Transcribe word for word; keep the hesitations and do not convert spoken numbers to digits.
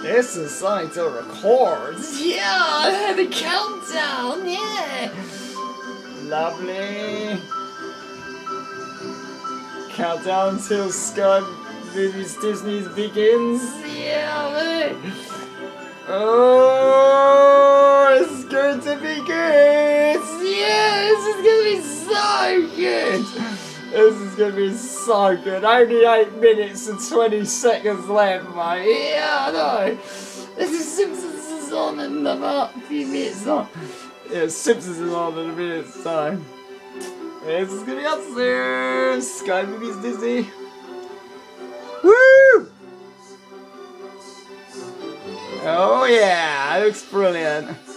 This is something to record. Yeah, the countdown, yeah. Lovely. Countdown till SkyMovies Disney begins. Yeah, man. Oh, it's going to be good. Yeah, this is gonna be so good. This is going to be so good. Only eight minutes and twenty seconds left, mate. Yeah, I know. This is Simpsons is on in about a few minutes on. Yeah, Simpsons is on in a minute's time. This is going to be upstairs. SkyMovies Disney. Woo! Oh yeah, it looks brilliant.